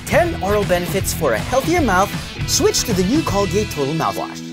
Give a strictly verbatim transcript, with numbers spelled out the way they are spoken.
ten oral benefits for a healthier mouth, switch to the new Colgate Total Mouthwash.